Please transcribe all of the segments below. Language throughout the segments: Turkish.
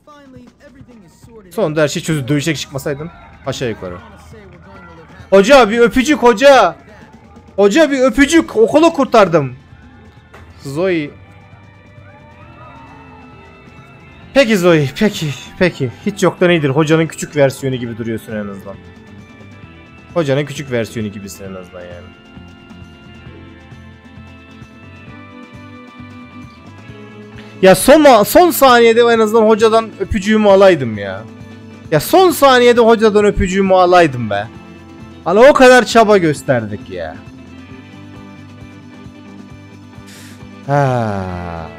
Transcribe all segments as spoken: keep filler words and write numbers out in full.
Sonunda her şey çözüldü. Dövüşecek çıkmasaydın aşağı yukarı. Hoca bir öpücük hoca. Hoca bir öpücük. Okulu kurtardım. Zoe. Peki Zoe, peki, peki. Hiç yoktan iyidir. Hocanın küçük versiyonu gibi duruyorsun en azından. Hocanın küçük versiyonu gibisin en azından yani. Ya son son saniyede en azından hocadan öpücüğümü alaydım ya. Ya son saniyede hocadan öpücüğümü alaydım be. Hani o kadar çaba gösterdik ya. Ha.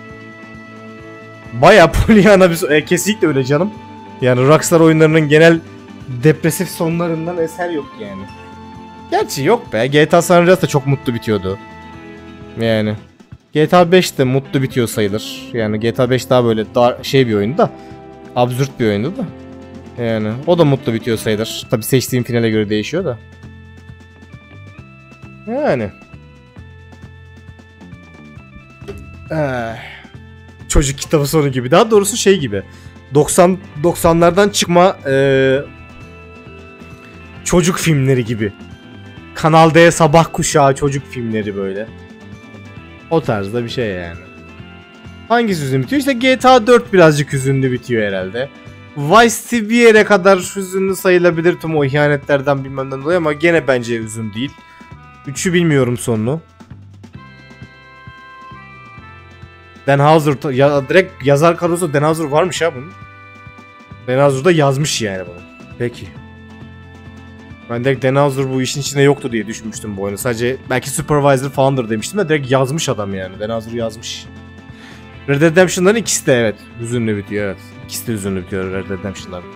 Bayağı Pollyanna bir e, kesinlikle öyle canım. Yani Rockstar oyunlarının genel depresif sonlarından eser yok yani. Gerçi yok be. G T A San Andreas da çok mutlu bitiyordu. Yani G T A beş de mutlu bitiyor sayılır. Yani G T A beş daha böyle daha şey bir oyundu da, absürt bir oyundu da. Yani o da mutlu bitiyor sayılır. Tabii seçtiğim finale göre değişiyor da. Yani. Ee, çocuk kitabı sonu gibi. Daha doğrusu şey gibi. doksan doksanlardan çıkma ee, çocuk filmleri gibi. Kanal D sabah kuşağı çocuk filmleri böyle. O tarzda bir şey yani. Hangisi hüzünlü bitiyor? İşte G T A dört birazcık hüzünlü bitiyor herhalde. Vice City bir yere kadar hüzünlü sayılabilir tüm o ihanetlerden bilmemden dolayı ama gene bence hüzün değil. üçü bilmiyorum sonunu. Dan Houser ya, direkt yazar kadrosu Dan Houser varmış ha bunun. Dan Houser da yazmış yani bunu. Peki. Ben direkt Dan Houser bu işin içinde yoktu diye düşünmüştüm bu oyunu. Sadece belki supervisor falandır demiştim de direkt yazmış adam yani. Dan Houser yazmış. Red Dead Redemption'ların ikisi de evet hüzünlü bitiyor evet. İkisi de hüzünlü bitiyor Red Dead Redemption'ların.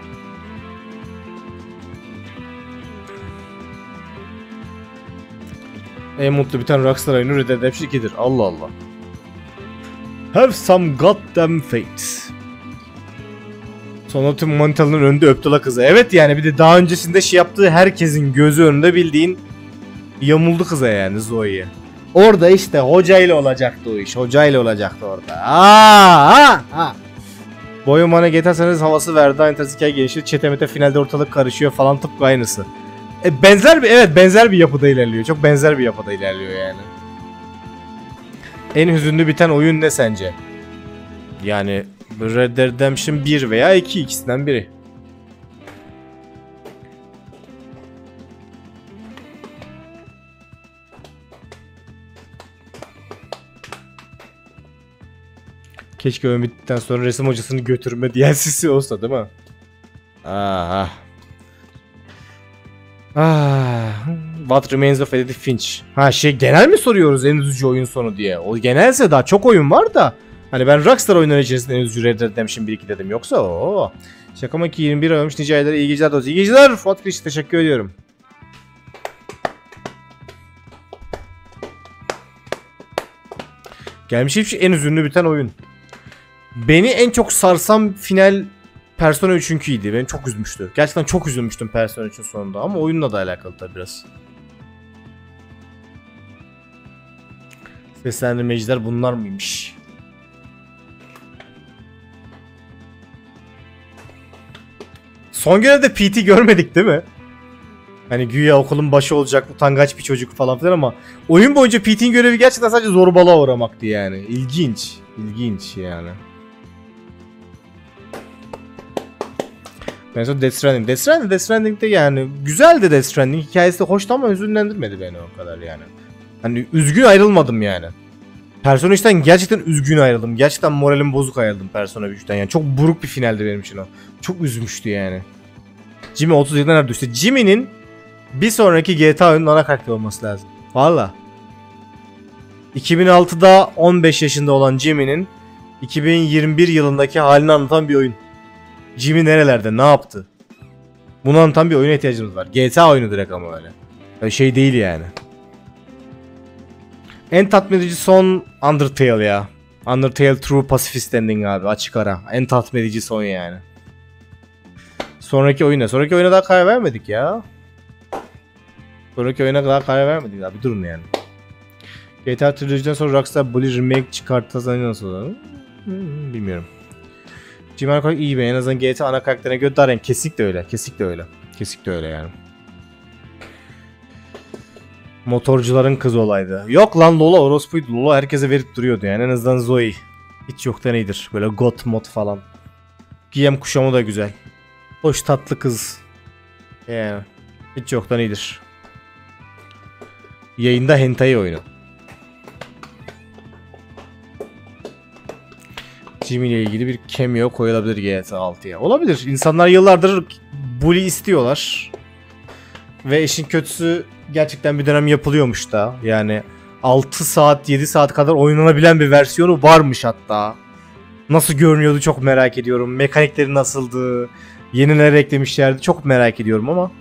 En mutlu biten Rockstar oyunu Red Dead Redemption iki'dir. Allah Allah. Have some goddamn faith. Sonra tüm manitaların önünde öptü la kızı. Evet yani bir de daha öncesinde şey yaptığı herkesin gözü önünde bildiğin yamuldu kıza yani Zoe'ye. Orada işte hocayla olacaktı o iş. Hocayla olacaktı orada. Aa, ha, ha. Bu oyun bana G T A San Andreas havası verdi. Aynı tarz hikaye gelişiyor. Çetemete finalde ortalık karışıyor falan tıpkı aynısı. E, benzer bir evet benzer bir yapıda ilerliyor. Çok benzer bir yapıda ilerliyor yani. En hüzünlü biten oyun ne sence? Yani Red Dead Redemption bir veya iki ikisinden biri. Keşke oyun bittikten sonra resim hocasını götürme D L C'si olsa değil mi? Ah. Ah. What Remains of Edith Finch. Ha şey genel mi soruyoruz en üzücü oyun sonu diye? O genelse daha çok oyun var da. Hani ben Rockstar oyunları içerisinde en üzücü Red Dead Redemption bir iki dedim. Yoksa o. Şaka mı ki yirmi bir ay olmuş nice aylar iyi geceler dostum. İyi geceler Fuat Kılıç teşekkür ediyorum. Gelmiş hiç en üzünlü biten oyun. Beni en çok sarsan final Persona üçünküydü. Beni çok üzmüştü. Gerçekten çok üzülmüştüm Persona üçün sonunda ama oyunla da alakalı tabi biraz. Seslendirmeciler bunlar mıymış? Son görevde P T görmedik değil mi? Hani güya okulun başı olacak utangaç bir çocuk falan filan ama oyun boyunca P T'nin görevi gerçekten sadece zorbalığa uğramaktı yani. İlginç. İlginç yani. Ben sonra Death Stranding. Death Stranding, Death Stranding'de yani güzeldi Death Stranding. Hikayesi de hoştu ama hüzünlendirmedi beni o kadar yani. Hani üzgün ayrılmadım yani. Persona üçten gerçekten üzgün ayrıldım. Gerçekten moralim bozuk ayrıldım Persona üçten yani. Çok buruk bir finaldi benim için o. Çok üzmüştü yani. Jimmy otuz yıldan nerede işte. Jimmy'nin bir sonraki G T A oyunun ana karakteri olması lazım. Valla. iki bin altıda on beş yaşında olan Jimmy'nin iki bin yirmi bir yılındaki halini anlatan bir oyun. Jimmy nerelerde, ne yaptı? Bunu anlatan bir oyuna ihtiyacımız var. G T A oyunu direkt ama öyle. Öyle şey değil yani. En tatmin edici son Undertale ya. Undertale True Pacifist Ending abi açık ara. En tatmin edici son yani. Sonraki oyuna. Sonraki oyuna daha karar vermedik ya. Sonraki oyuna daha karar vermedik abi. Durun yani. G T A Trilogy'den sonra Rockstar Bully Remake çıkartırsa nasıl olur? Hmm, bilmiyorum. Cimer karakter iyi be. En azından G T A ana karakterine göre daha renk. Kesinlikle öyle. Kesinlikle öyle. Kesinlikle öyle yani. Motorcuların kız olaydı. Yok lan Lola orospuydu. Lola herkese verip duruyordu yani. En azından Zoe. Hiç yoktan iyidir. Böyle got mod falan. Giyem kuşamı da güzel. Hoş tatlı kız. Yani. Hiç yoktan iyidir. Yayında hentai oyunu. Jimmy ile ilgili bir cameo koyulabilir G T A altıya. Olabilir. İnsanlar yıllardır bully istiyorlar. Ve işin kötüsü gerçekten bir dönem yapılıyormuş da. Yani altı saat yedi saat kadar oynanabilen bir versiyonu varmış hatta. Nasıl görünüyordu çok merak ediyorum. Mekanikleri nasıldı? Yeniler eklemişlerdi. Çok merak ediyorum ama.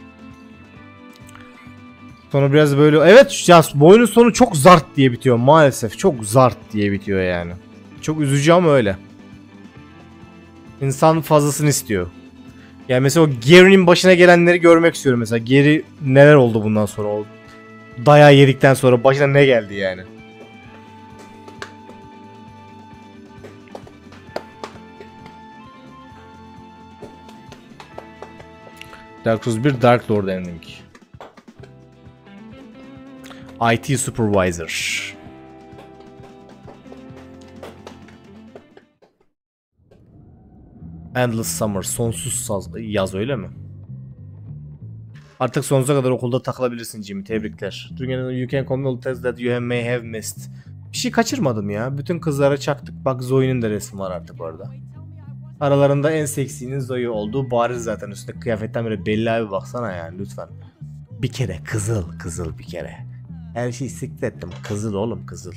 Sonra biraz böyle evet ya bu oyunun sonu çok zart diye bitiyor maalesef. Çok zart diye bitiyor yani. Çok üzücü ama öyle. İnsan fazlasını istiyor. Yani mesela o Gary'nin başına gelenleri görmek istiyorum mesela. Gary neler oldu bundan sonra? O dayağı yedikten sonra başına ne geldi yani? Dark Souls bir Dark Lord Ending. I T Supervisor. Endless Summer, sonsuz saz yaz öyle mi? Artık sonsuza kadar okulda takılabilirsin Jimmy, tebrikler. You can come test that you may have missed. Bir şey kaçırmadım ya. Bütün kızlara çaktık. Bak Zoe'nin de resmi var artık orada. Aralarında en seksinin Zoe olduğu bariz zaten, üstündeki kıyafetten bile belli abi, baksana yani lütfen. Bir kere kızıl, kızıl bir kere. Her şeyi siktir ettim. Kızıl oğlum, kızıl.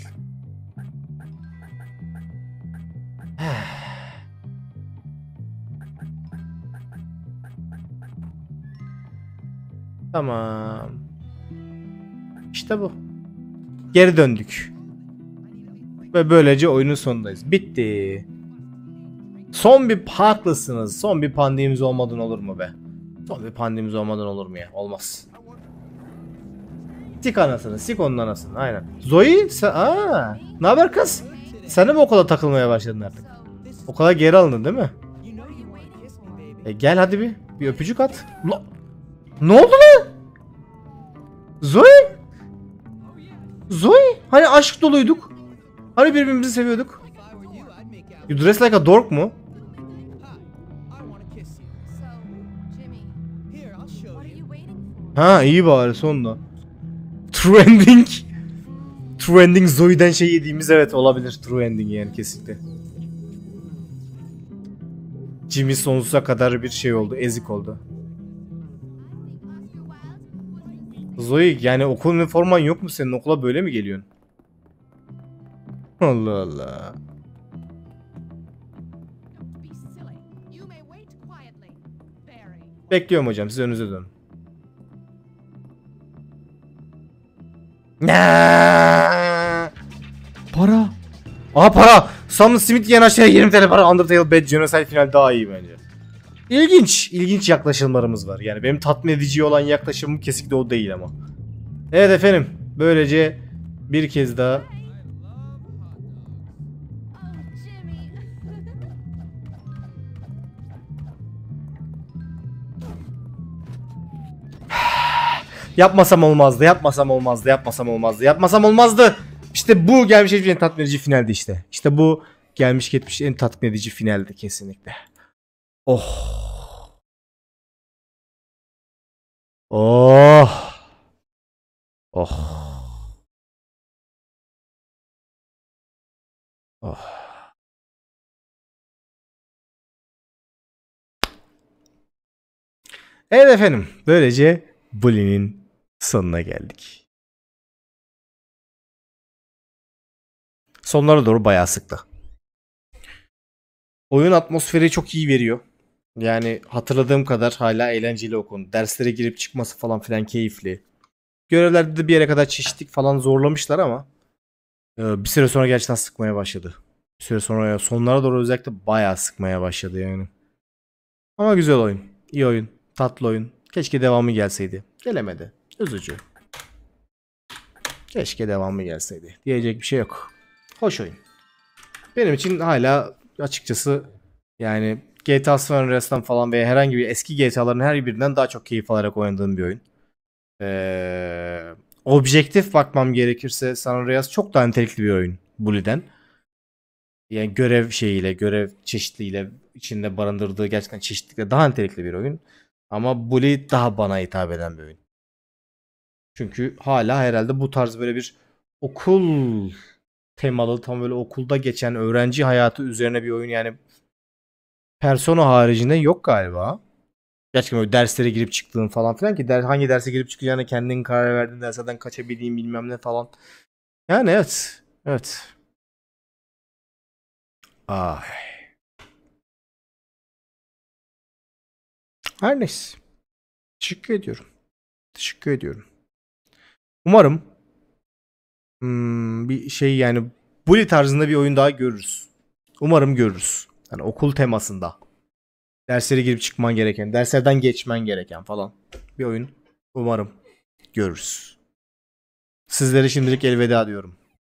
Tamam. İşte bu. Geri döndük. Ve böylece oyunun sonundayız. Bitti. Son bir haklısınız. Son bir pandemimiz olmadan olur mu be? Son bir pandemimiz olmadan olur mu ya? Olmaz. Sik anasını, sik onun anasını. Aynen. Zoe, sen... Aa, ne haber kız? Sen de mi okula takılmaya başladın artık? Okula geri alındın değil mi? E gel hadi bir. Bir öpücük at. La... Ne oldu lan? Zoe? Zoe? Hani aşk doluyduk? Hani birbirimizi seviyorduk? You dress like a dork mu? Ha iyi bari sonunda. True ending. True ending Zoe'den şey yediğimiz, evet olabilir. True ending yani kesinlikle. Jimmy sonsuza kadar bir şey oldu. Ezik oldu. Zoe yani okul üniforman yok mu senin? Okula böyle mi geliyorsun? Allah Allah. Bekliyorum hocam, siz önünüze dönün. Para. Aha para. Sam Smith yan aşağıya yirmi tane para. Undertale Bad Genocide final daha iyi bence. İlginç. İlginç yaklaşımlarımız var. Yani benim tatmin edici olan yaklaşımım kesinlikle o değil ama. Evet efendim. Böylece bir kez daha yapmasam olmazdı, yapmasam olmazdı, yapmasam olmazdı, yapmasam olmazdı. İşte bu gelmiş geçmiş en tatmin edici finaldi işte. İşte bu gelmiş geçmiş en tatmin edici finaldi kesinlikle. Oh. Oh. Oh. Oh. Evet efendim, böylece Bully'nin sonuna geldik. Sonlara doğru bayağı sıktı. Oyun atmosferi çok iyi veriyor. Yani hatırladığım kadar hala eğlenceli o konu. Derslere girip çıkması falan filan keyifli. Görevlerde de bir yere kadar çeşitlik falan zorlamışlar ama bir süre sonra gerçekten sıkmaya başladı. Bir süre sonra sonlara doğru özellikle bayağı sıkmaya başladı yani. Ama güzel oyun. İyi oyun. Tatlı oyun. Keşke devamı gelseydi. Gelemedi. Üzücü. Keşke devamı gelseydi. Diyecek bir şey yok. Hoş oyun. Benim için hala açıkçası Yani G T A San Andreas'tan falan veya herhangi bir eski G T A'ların her birinden daha çok keyif alarak oynadığım bir oyun. Ee, objektif bakmam gerekirse San Andreas çok daha nitelikli bir oyun Bully'den. Yani görev şeyiyle, görev çeşitliliğiyle içinde barındırdığı gerçekten çeşitlilikle daha nitelikli bir oyun. Ama Bully daha bana hitap eden bir oyun. Çünkü hala herhalde bu tarz böyle bir okul temalı, tam böyle okulda geçen öğrenci hayatı üzerine bir oyun yani Persona haricinde yok galiba. Gerçekten böyle derslere girip çıktığın falan filan ki der, hangi derse girip çıkacağına kendin karar verdin, derslerden kaçabildiğin bilmem ne falan. Yani evet. Evet. Ay. Her neyse. Teşekkür ediyorum. Teşekkür ediyorum. Umarım hmm, bir şey yani Bully tarzında bir oyun daha görürüz. Umarım görürüz. Yani okul temasında. Derslere girip çıkman gereken, derslerden geçmen gereken falan bir oyun. Umarım görürüz. Sizlere şimdilik elveda diyorum.